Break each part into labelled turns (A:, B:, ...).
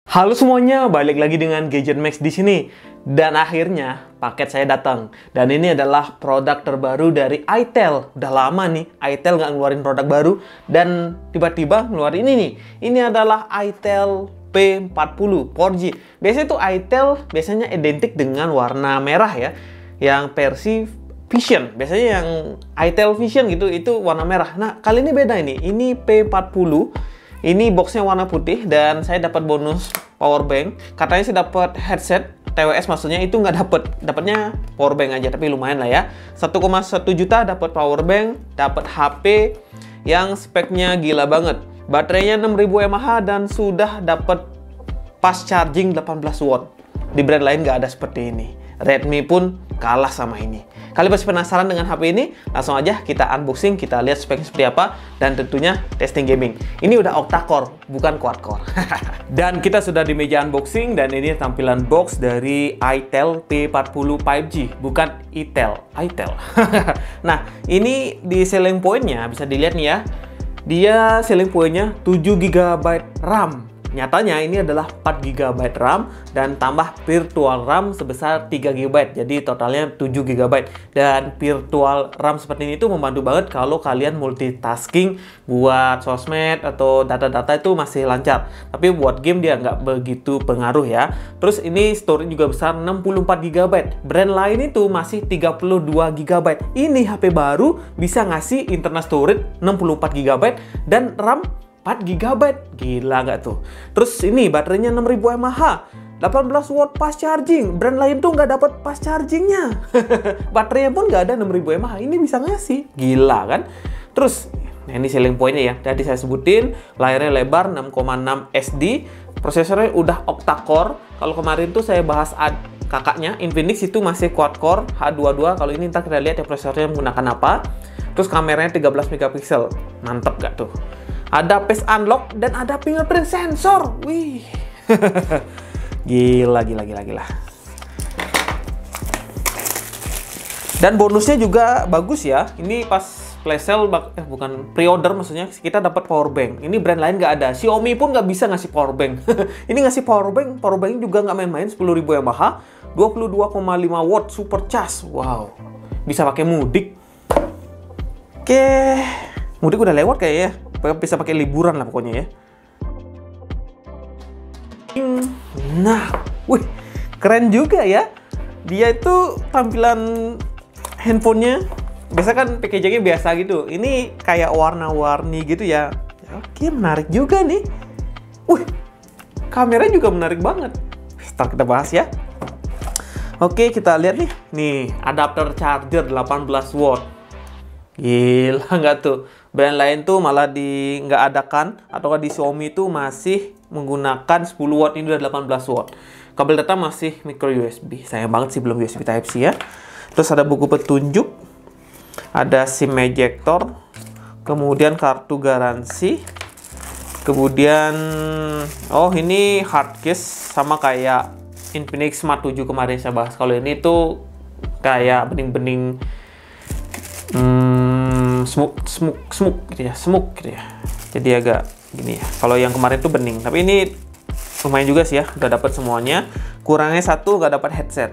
A: Halo semuanya, balik lagi dengan Gadget Max di sini. Dan akhirnya paket saya datang. Dan ini adalah produk terbaru dari itel. Udah lama nih, itel nggak ngeluarin produk baru. Dan tiba-tiba ngeluarin ini nih. Ini adalah itel P40 4G. Biasanya tuh itel biasanya identik dengan warna merah ya. Yang versi Vision. Biasanya yang itel Vision gitu, itu warna merah. Nah, kali ini beda ini. Ini P40. Ini boxnya warna putih dan saya dapat bonus power bank. Katanya sih dapat headset TWS, maksudnya itu nggak dapatnya power bank aja, tapi lumayan lah ya. 1,1 juta dapat power bank, dapat HP yang speknya gila banget. Baterainya 6000 mAh dan sudah dapat fast charging 18 watt. Di brand lain nggak ada seperti ini. Redmi pun kalah sama ini. Kalian pasti penasaran dengan HP ini? Langsung aja kita unboxing, kita lihat speknya seperti apa, dan tentunya testing gaming. Ini udah octa-core, bukan quad-core. Dan kita sudah di meja unboxing, dan ini tampilan box dari itel P40 5G, bukan itel, itel. Nah, ini di selling point-nya, bisa dilihat nih ya. Dia selling point-nya 7 GB RAM. Nyatanya ini adalah 4 GB RAM dan tambah virtual RAM sebesar 3 GB. Jadi totalnya 7 GB. Dan virtual RAM seperti ini tuh membantu banget kalau kalian multitasking buat sosmed atau data-data itu masih lancar. Tapi buat game dia nggak begitu pengaruh ya. Terus ini storage juga besar 64 GB. Brand lain itu masih 32 GB. Ini HP baru bisa ngasih internal storage 64 GB dan RAM 4 GB, gila nggak tuh? Terus ini baterainya 6000 mAh, 18 watt fast charging. Brand lain tuh nggak dapat fast chargingnya. Baterainya pun nggak ada 6000 mAh, ini bisa ngasih, gila kan? Terus, nah ini selling point-nya ya, tadi saya sebutin, layarnya lebar 6,6 SD, prosesornya udah octa-core. Kalau kemarin tuh saya bahas kakaknya, Infinix itu masih quad-core H22, kalau ini ntar kita lihat ya prosesornya menggunakan apa. Terus kameranya 13 megapiksel, mantep gak tuh? Ada face unlock dan ada fingerprint sensor. Wih. Gila. Dan bonusnya juga bagus ya. Ini pas flash sale, bukan pre-order maksudnya, kita dapat power bank. Ini brand lain nggak ada. Xiaomi pun nggak bisa ngasih power bank. Ini ngasih power bank juga nggak main-main, 10.000 mAh, 22,5 watt super charge. Wow. Bisa pakai mudik. Oke. Mudik udah lewat kayaknya. Bisa pakai liburan lah pokoknya ya. Nah, wih, keren juga ya. Dia itu tampilan handphonenya, biasa kan packagingnya biasa gitu. Ini kayak warna-warni gitu ya. Oke, menarik juga nih. Wih, kameranya juga menarik banget. Ntar kita bahas ya. Oke, kita lihat nih. Nih, adapter charger 18 watt. Gila nggak tuh? Brand lain tuh malah nggak adakan, atau di Xiaomi tuh masih menggunakan 10 watt, ini udah 18 watt. Kabel data masih micro USB. Sayang banget sih belum USB Type-C ya. Terus ada buku petunjuk, ada SIM ejector, kemudian kartu garansi, kemudian oh ini hard case sama kayak Infinix Smart 7 kemarin saya bahas. Kalau ini tuh kayak bening-bening smoke gitu ya. Jadi agak gini ya. Kalau yang kemarin tuh bening, tapi ini lumayan juga sih ya, udah dapat semuanya. Kurangnya satu, nggak dapat headset.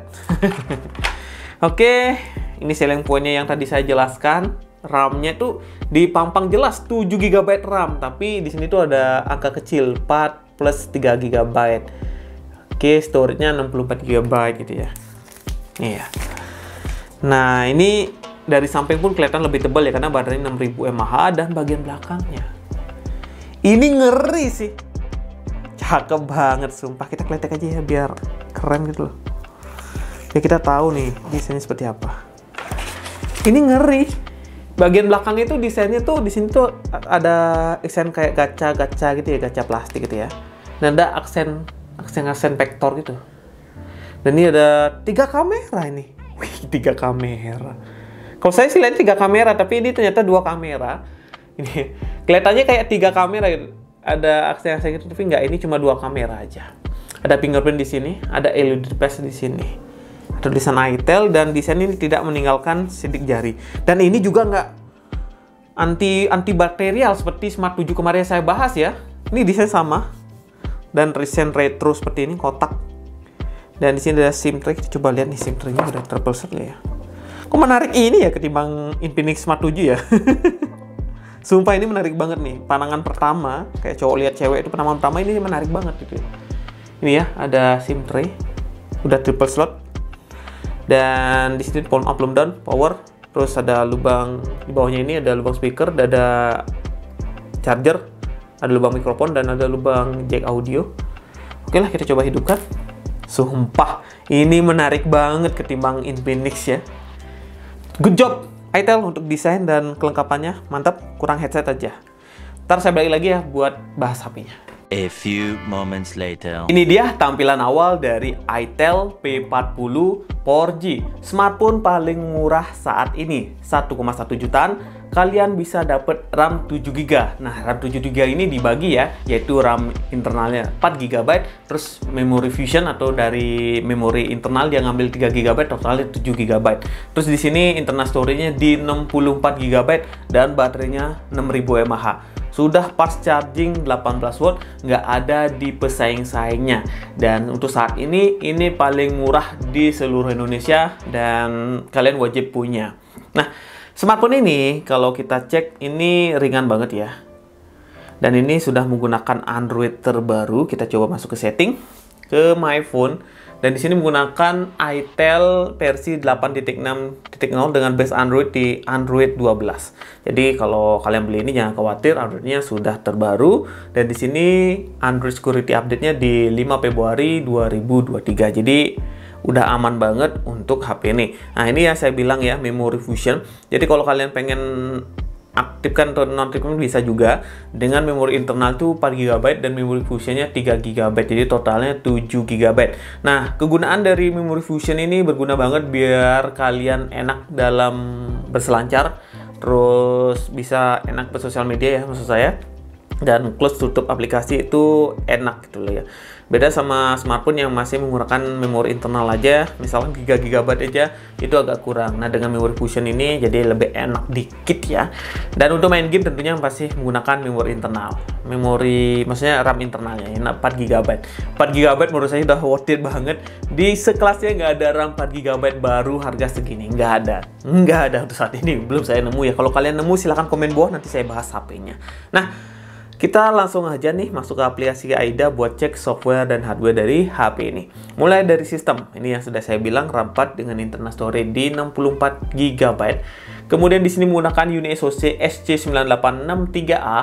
A: Oke, ini selling point-nya yang tadi saya jelaskan. RAM-nya tuh dipampang jelas 7 GB RAM, tapi di sini tuh ada angka kecil 4 plus 3 GB. Oke, storage-nya 64 GB gitu ya. Iya. Nah, ini dari samping pun kelihatan lebih tebal ya, karena baterainya 6000 mAh dan bagian belakangnya. Ini ngeri sih. Cakep banget sumpah. Kita kletek aja ya biar keren gitu loh. Ya kita tahu nih desainnya seperti apa. Ini ngeri. Bagian belakangnya itu desainnya tuh di sini tuh ada aksen kayak gacha gitu ya, gacha plastik gitu ya. Dan ada aksen vektor gitu. Dan ini ada 3 kamera ini. Wih, 3 kamera. Kalau saya sih lihat 3 kamera, tapi ini ternyata 2 kamera. Ini kelihatannya kayak 3 kamera gitu. Ada aksen gitu, tapi nggak, ini cuma 2 kamera aja. Ada fingerprint di sini, ada LED flash di sini. Ada tulisan itel, dan desain ini tidak meninggalkan sidik jari. Dan ini juga nggak antibakterial seperti Smart 7 kemarin saya bahas ya. Ini desain sama. dan recent retro seperti ini, kotak. Dan di sini ada SIM tray. Kita coba lihat nih SIM tray-nya udah triple slot ya. Kok menarik ini ya ketimbang Infinix Smart 7 ya. Sumpah ini menarik banget nih. Pandangan pertama, kayak cowok lihat cewek itu pandangan pertama ini menarik banget gitu. Ini ya, ada SIM tray. Udah triple slot. Dan di sini volume up, volume down, power. Terus ada lubang di bawahnya ini ada lubang speaker, ada charger, ada lubang mikrofon dan ada lubang jack audio. Oke lah, kita coba hidupkan. Sumpah, ini menarik banget ketimbang Infinix ya. Good job itel untuk desain dan kelengkapannya, mantap. Kurang headset aja. Ntar saya balik lagi ya buat bahas HP-nya.
B: A few moments later.
A: Ini dia tampilan awal dari itel P40 4G, smartphone paling murah saat ini, 1,1 jutaan. Kalian bisa dapat RAM 7GB. Nah, RAM 7GB ini dibagi ya, yaitu RAM internalnya 4GB, terus memori fusion atau dari memori internal dia ngambil 3GB, totalnya 7GB. Terus di sini internal storage-nya di 64GB dan baterainya 6000 mAh. Sudah fast charging 18 watt, nggak ada di pesaing-saingnya. Dan untuk saat ini paling murah di seluruh Indonesia dan kalian wajib punya. Nah, smartphone ini kalau kita cek ini ringan banget ya. Dan ini sudah menggunakan Android terbaru. Kita coba masuk ke setting, ke My Phone. Dan di sini menggunakan itel versi 8.6.0 dengan base Android di Android 12. Jadi kalau kalian beli ini jangan khawatir, Androidnya sudah terbaru. Dan di sini Android Security Update-nya di 5 Februari 2023. Jadi udah aman banget untuk HP ini. Nah, ini ya saya bilang ya, memory fusion. Jadi kalau kalian pengen aktifkan atau nonaktifkan bisa juga dengan memori internal tuh 4GB dan memori fusionnya 3GB, jadi totalnya 7GB. Nah, kegunaan dari memori fusion ini berguna banget biar kalian enak dalam berselancar, terus bisa enak bersosial media ya maksud saya, dan close tutup aplikasi itu enak gitu loh ya. Beda sama smartphone yang masih menggunakan memori internal aja, misalkan 3GB aja, itu agak kurang. Nah, dengan memori fusion ini jadi lebih enak dikit ya. Dan untuk main game tentunya pasti menggunakan memori internal. Memori, maksudnya RAM internalnya, 4GB. 4GB menurut saya udah worth it banget. Di sekelasnya nggak ada RAM 4GB baru harga segini. Nggak ada. Nggak ada untuk saat ini. Belum saya nemu ya. Kalau kalian nemu silahkan komen bawah, nanti saya bahas HP-nya. Nah, kita langsung aja nih masuk ke aplikasi AIDA buat cek software dan hardware dari HP ini. Mulai dari sistem, ini yang sudah saya bilang RAM 4 dengan internal storage di 64GB. Kemudian di sini menggunakan UniSoC SC9863A.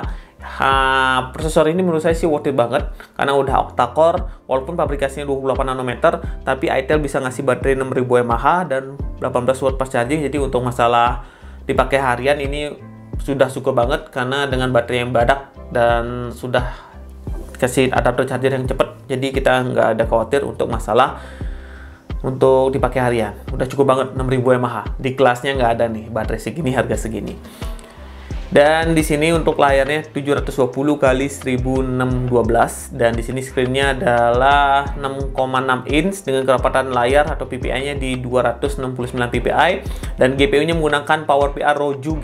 A: Prosesor ini menurut saya sih worth it banget karena udah octa-core, walaupun pabrikasinya 28 nanometer, tapi itel bisa ngasih baterai 6000 mAh dan 18 watt fast charging. Jadi untuk masalah dipakai harian ini sudah cukup banget karena dengan baterai yang badak dan sudah kasih adaptor charger yang cepat, jadi kita nggak ada khawatir untuk masalah untuk dipakai harian. Udah cukup banget 6000 mAh. Di kelasnya nggak ada nih baterai segini harga segini. Dan di sini untuk layarnya 720 x 1612 dan di sini screen-nya adalah 6,6 inch dengan kerapatan layar atau PPI-nya di 269 ppi dan GPU-nya menggunakan PowerVR Roju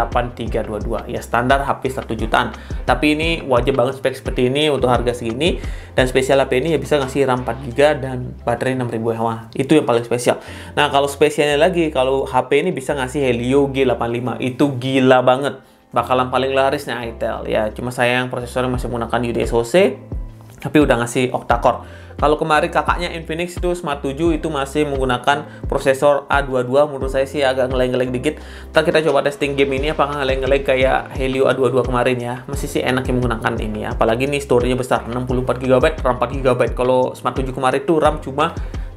A: GE8322. Ya standar HP 1 jutaan. Tapi ini wajib banget spek seperti ini untuk harga segini, dan spesial HP ini ya bisa ngasih RAM 4GB dan baterai 6000 mAh. Itu yang paling spesial. Nah, kalau spesialnya lagi kalau HP ini bisa ngasih Helio G85. Itu gila banget. Bakalan paling laris nih itel ya. Cuma sayang prosesornya masih menggunakan UniSoC tapi udah ngasih octa-core. Kalau kemarin kakaknya Infinix itu Smart 7 itu masih menggunakan prosesor A22, menurut saya sih agak ngeleng-ngeleng dikit. Ntar kita coba testing game ini apakah ngeleng-ngeleng kayak Helio A22 kemarin ya. Masih sih enak yang menggunakan ini ya. Apalagi nih storage-nya besar, 64GB, RAM 4GB. Kalau Smart 7 kemarin itu RAM cuma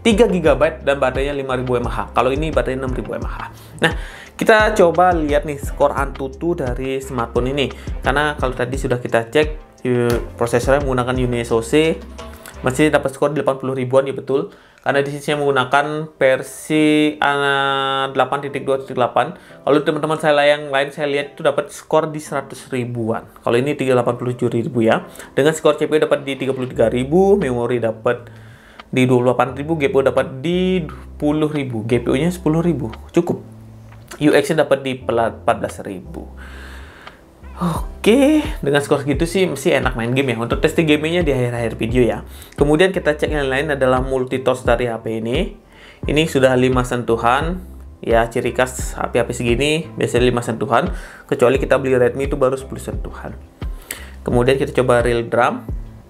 A: 3GB dan baterainya 5000 mAh. Kalau ini baterainya 6000 mAh. Nah, kita coba lihat nih skor Antutu dari smartphone ini. Karena kalau tadi sudah kita cek prosesornya menggunakan UniSoC, masih dapat skor di 80 ribuan ya betul. Karena di sini menggunakan versi 8.2.8. Kalau teman-teman saya yang lain saya lihat itu dapat skor di 100 ribuan. Kalau ini 387 ribu ya. Dengan skor CPU dapat di 33.000, memori dapat di 28.000, GPU dapat di 10.000, GPU-nya 10.000, cukup. UX-nya dapat di 14.000. Oke, dengan skor segitu sih mesti enak main game ya. Untuk testing gamenya di akhir-akhir video ya. Kemudian kita cek yang lain adalah multitouch dari HP ini. Ini sudah 5 sentuhan. Ya, ciri khas HP-HP segini biasanya 5 sentuhan. Kecuali kita beli Redmi itu baru 10 sentuhan. Kemudian kita coba real drum.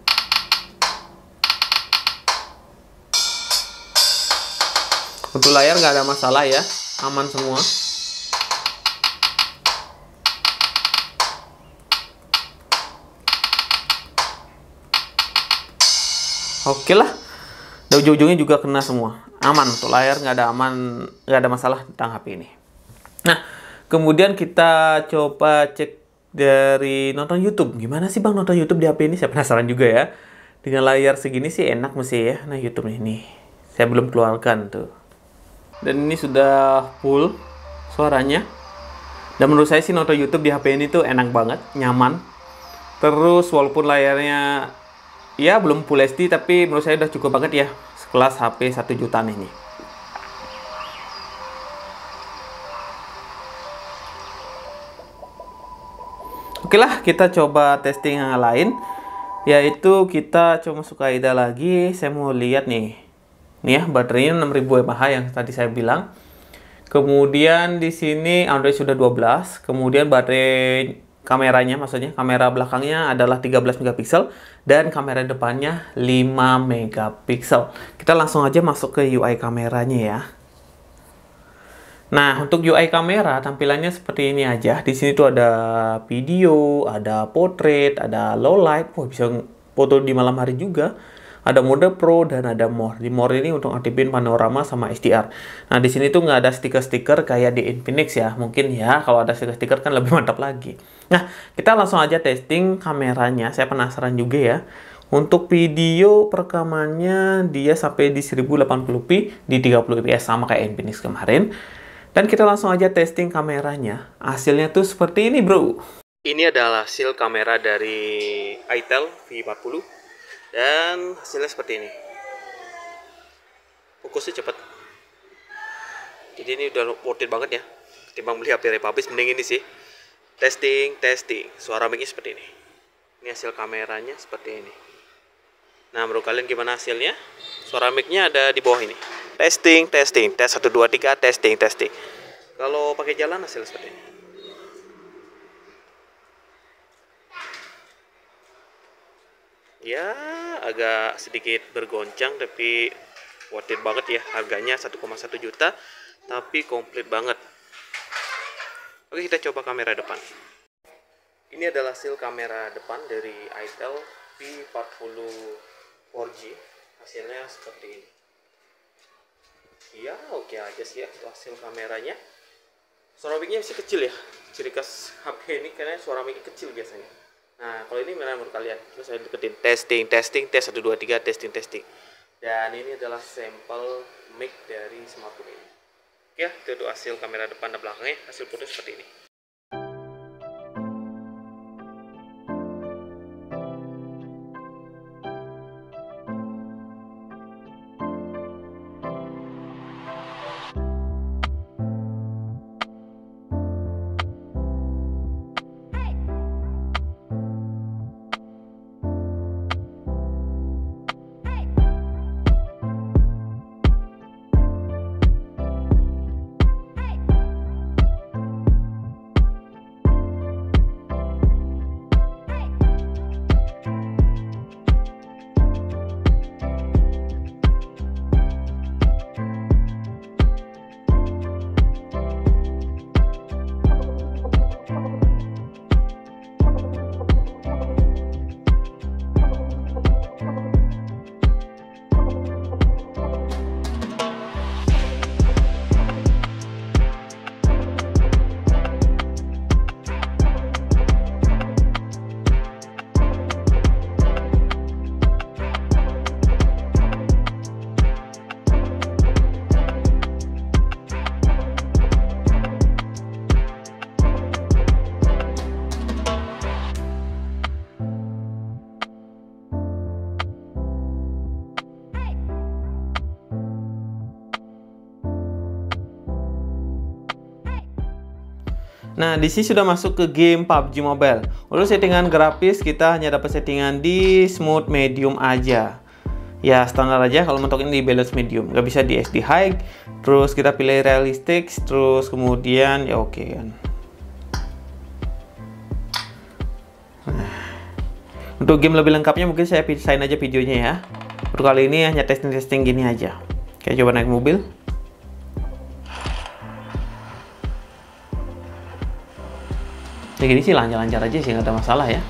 A: Untuk layar nggak ada masalah ya, aman semua. Oke lah, dan ujung-ujungnya juga kena semua, aman. Untuk layar nggak ada masalah tentang HP ini. Nah, kemudian kita coba cek dari nonton YouTube. Gimana sih bang nonton YouTube di HP ini? Saya penasaran juga ya. Dengan layar segini sih enak mesti ya. Nah, YouTube ini saya belum keluarkan tuh. Dan ini sudah full suaranya. Dan menurut saya sih nonton YouTube di HP ini tuh enak banget, nyaman. Terus walaupun layarnya ya belum Full HD, tapi menurut saya udah cukup banget ya, sekelas HP 1 jutaan ini. Oke lah, kita coba testing yang lain, yaitu kita coba masuk ke AIDA lagi. Saya mau lihat nih. Nih ya, baterainya 6000 mAh yang tadi saya bilang. Kemudian di sini Android sudah 12. Kemudian baterai kameranya, maksudnya kamera belakangnya adalah 13 megapiksel dan kamera depannya 5 megapiksel. Kita langsung aja masuk ke UI kameranya ya. Nah, untuk UI kamera tampilannya seperti ini aja. Di sini tuh ada video, ada portrait, ada low light. Wah, bisa foto di malam hari juga. Ada mode Pro dan ada More. Di More ini untuk aktifin panorama sama HDR. Nah, di sini tuh nggak ada stiker-stiker kayak di Infinix ya. Mungkin ya, kalau ada stiker-stiker kan lebih mantap lagi. Nah, kita langsung aja testing kameranya. Saya penasaran juga ya. Untuk video perekamannya dia sampai di 1080p di 30 fps sama kayak Infinix kemarin. Dan kita langsung aja testing kameranya. Hasilnya tuh seperti ini, bro. Ini adalah hasil kamera dari Itel V40. Dan hasilnya seperti ini. Fokusnya cepat. Jadi ini udah worth it banget ya. Ketimbang beli HP Republic, mending ini sih. Testing. Suara mic-nya seperti ini. Ini hasil kameranya seperti ini. Nah, menurut kalian gimana hasilnya? Suara mic-nya ada di bawah ini. Testing. Tes 1 2 3 testing. Kalau pakai jalan hasilnya seperti ini. Ya, agak sedikit bergoncang tapi worth it banget ya. Harganya 1,1 juta tapi komplit banget. Oke, kita coba kamera depan. Ini adalah hasil kamera depan dari Itel V40 4G. Hasilnya seperti ini. Ya, oke aja sih ya itu hasil kameranya. Suara mic-nya masih kecil ya. Ciri khas HP ini karena suara mic kecil biasanya. Nah, kalau ini gimana menurut kalian? Terus saya deketin testing, tes 1 2 3 testing. Dan ini adalah sampel mic dari smartphone ini. Oke, itu hasil kamera depan dan belakangnya, hasil foto seperti ini. Nah, di sini sudah masuk ke game PUBG Mobile. Untuk settingan grafis kita hanya dapat settingan di smooth medium aja. Ya, standar aja kalau mentok ini di balance medium. Nggak bisa di SD high. Terus kita pilih realistic, terus kemudian ya oke kan. Nah, untuk game lebih lengkapnya mungkin saya pisahin aja videonya ya. Untuk kali ini hanya testing-testing gini aja. Oke, coba naik mobil. Ya gini sih lancar-lancar aja sih, nggak ada masalah ya.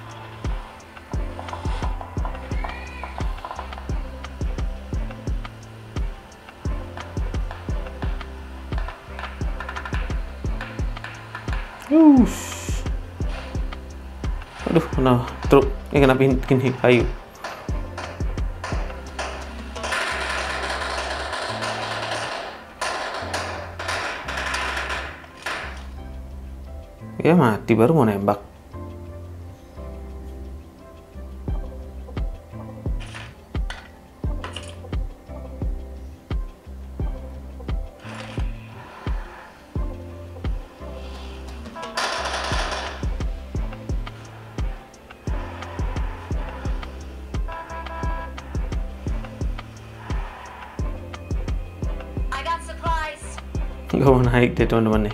A: Aduh, kena truk. Kena gini kayu. Ya mati baru mau nembak. Gak mau naik deh teman-teman nih.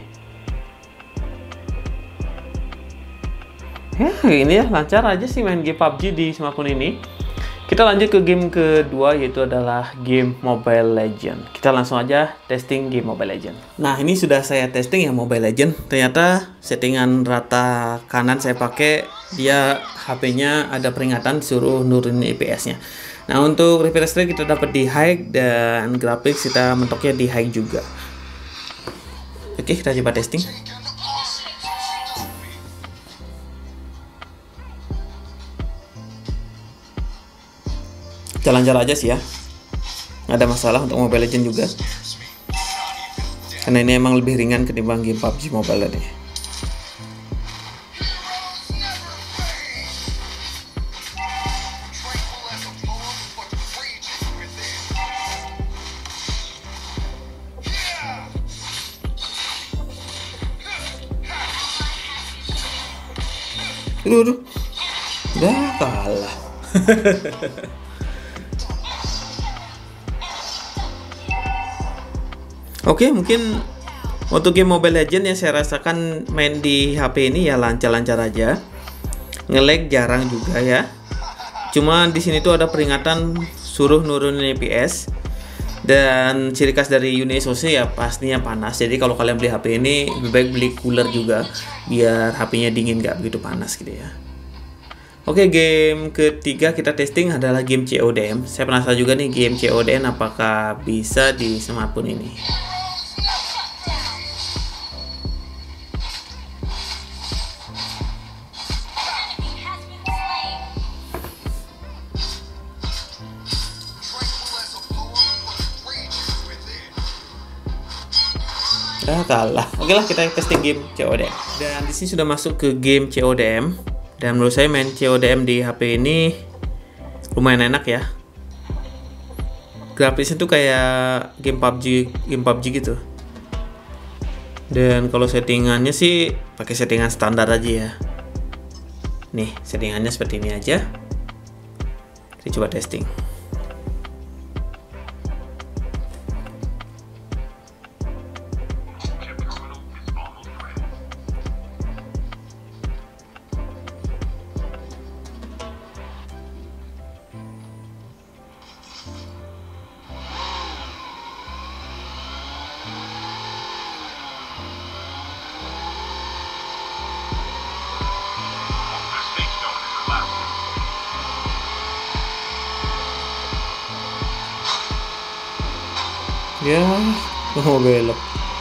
A: Ya ini ya lancar aja sih main game PUBG di smartphone ini. Kita lanjut ke game kedua, yaitu adalah game Mobile Legend. Kita langsung aja testing game Mobile Legend. Nah, ini sudah saya testing ya Mobile Legend. Ternyata settingan rata kanan saya pakai, dia HP-nya ada peringatan suruh nurunin IPS-nya. Nah, untuk refresh rate kita dapat di high, dan grafik kita mentoknya di high juga. Oke, kita coba testing. Jalan-jalan aja sih ya, nggak ada masalah untuk Mobile Legends juga, karena ini emang lebih ringan ketimbang game PUBG Mobile tadi. Aduh, udah kalah. Oke, mungkin untuk game Mobile Legends yang saya rasakan main di HP ini ya lancar-lancar aja. Nge-lag jarang juga ya. Cuma di sini tuh ada peringatan suruh nurunin FPS. Dan ciri khas dari Uni SoC ya pastinya panas. Jadi kalau kalian beli HP ini lebih baik beli cooler juga biar HP-nya dingin, nggak begitu panas gitu ya. Oke, game ketiga kita testing adalah game CODM. Saya penasaran juga nih game CODM apakah bisa di smartphone ini. Kalah. Oke lah, kita testing game CODM. Dan di sini sudah masuk ke game CODM. Dan menurut saya main CODM di HP ini lumayan enak ya. Grafisnya tuh kayak game PUBG gitu. Dan kalau settingannya sih pakai settingan standar aja ya. Nih, settingannya seperti ini aja. Kita coba testing. Ya, mau belok.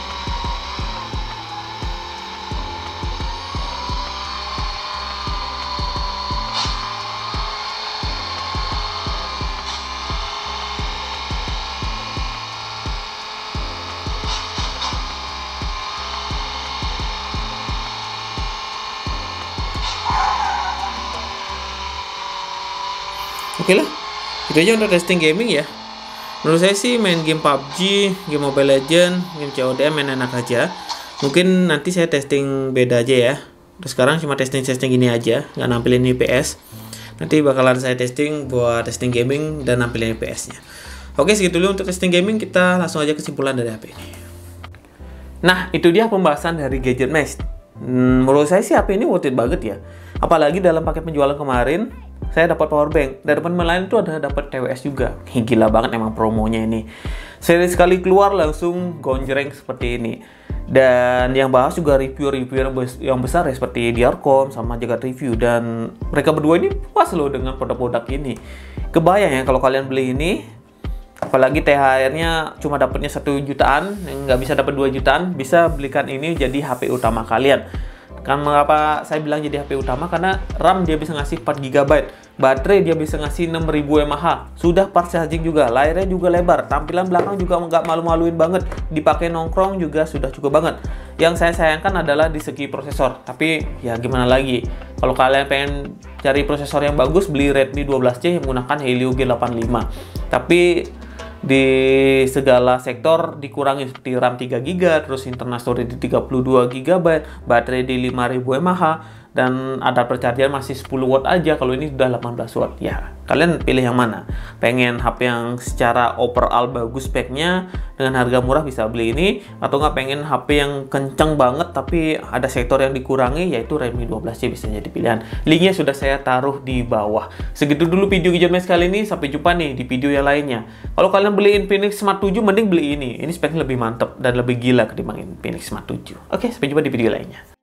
A: Oke lah, itu aja untuk testing gaming ya. Menurut saya sih main game PUBG, game Mobile Legends, game CODM main enak aja. Mungkin nanti saya testing beda aja ya. Terus sekarang cuma testing gini aja, nggak nampilin IPS. Nanti bakalan saya testing buat testing gaming dan nampilin IPS-nya. Oke, segitu dulu untuk testing gaming. Kita langsung aja kesimpulan dari HP ini. Nah, itu dia pembahasan dari Gadget Max. Menurut saya sih HP ini worth it banget ya. Apalagi dalam paket penjualan kemarin, saya dapat power bank. Dari teman lain itu ada dapat TWS juga. Gila banget emang promonya ini. Seri sekali keluar langsung gonjreng seperti ini. Dan yang bahas juga review-review yang besar ya, seperti Diarcom sama Jagat Review. Dan mereka berdua ini puas loh dengan produk-produk ini. Kebayang ya kalau kalian beli ini, apalagi THR-nya cuma dapatnya 1 jutaan, nggak bisa dapat 2 jutaan, bisa belikan ini jadi HP utama kalian. Kan mengapa saya bilang jadi HP utama? Karena RAM dia bisa ngasih 4 GB, baterai dia bisa ngasih 6000 mAh, sudah fast charging juga, layarnya juga lebar, tampilan belakang juga nggak malu-maluin banget, dipakai nongkrong juga sudah cukup banget. Yang saya sayangkan adalah di segi prosesor, tapi ya gimana lagi, kalau kalian pengen cari prosesor yang bagus, beli Redmi 12C yang menggunakan Helio G85. Tapi di segala sektor dikurangi, seperti RAM 3 GB, terus internal storage di 32 GB, baterai di 5000 mAh, dan adapter charger masih 10 watt aja. Kalau ini sudah 18 watt. Ya, kalian pilih yang mana? Pengen HP yang secara overall bagus speknya dengan harga murah, bisa beli ini, atau nggak pengen HP yang kenceng banget tapi ada sektor yang dikurangi, yaitu Redmi 12C bisa jadi pilihan. Linknya sudah saya taruh di bawah. Segitu dulu video Gadget Max kali ini, sampai jumpa nih di video yang lainnya. Kalau kalian beli Infinix Smart 7, mending beli ini. Ini speknya lebih mantap dan lebih gila ketimbang Infinix Smart 7. Oke, sampai jumpa di video lainnya.